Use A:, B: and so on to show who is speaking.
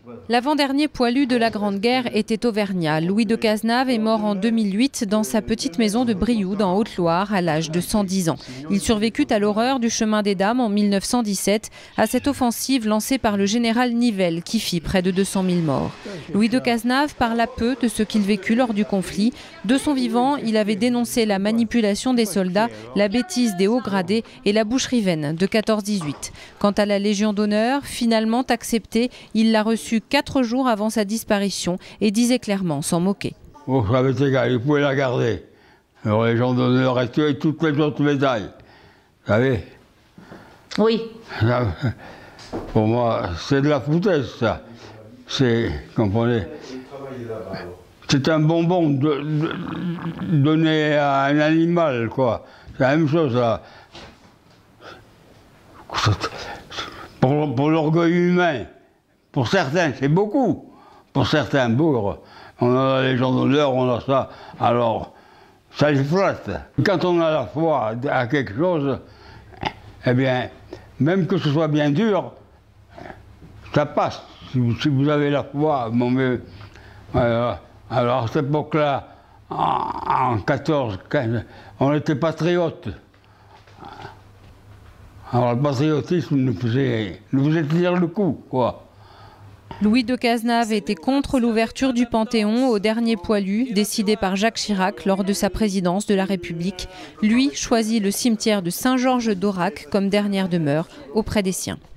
A: L'avant-dernier poilu de la Grande Guerre était auvergnat. Louis de Cazenave est mort en 2008 dans sa petite maison de Brioude en Haute-Loire à l'âge de 110 ans. Il survécut à l'horreur du chemin des Dames en 1917 à cette offensive lancée par le général Nivelle qui fit près de 200 000 morts. Louis de Cazenave parla peu de ce qu'il vécut lors du conflit. De son vivant, il avait dénoncé la manipulation des soldats, la bêtise des hauts gradés et la boucherie vaine de 14-18. Quant à la Légion d'honneur, finalement acceptée, il l'a reçue 4 jours avant sa disparition et disait clairement s'en moquer.
B: Oh, ça m'est égal, vous pouvez la garder. Alors les gens d'honneur et toutes les autres médailles. Vous savez?
C: Oui.
B: Pour moi, c'est de la foutaise, ça. C'est, comprenez, c'est un bonbon donné à un animal, quoi. C'est la même chose, là. Pour l'orgueil humain. Pour certains, c'est beaucoup. Pour certains bourgs, on a la Légion d'honneur, on a ça. Alors, ça les flatte. Quand on a la foi à quelque chose, eh bien, même que ce soit bien dur, ça passe. Si vous avez la foi, bon, mais, alors à cette époque-là, en 14, 15, on était patriotes. Alors le patriotisme nous faisait tenir le coup, quoi.
A: Louis de Cazenave était contre l'ouverture du Panthéon au dernier poilu, décidé par Jacques Chirac lors de sa présidence de la République. Lui choisit le cimetière de Saint-Georges d'Aurac comme dernière demeure auprès des siens.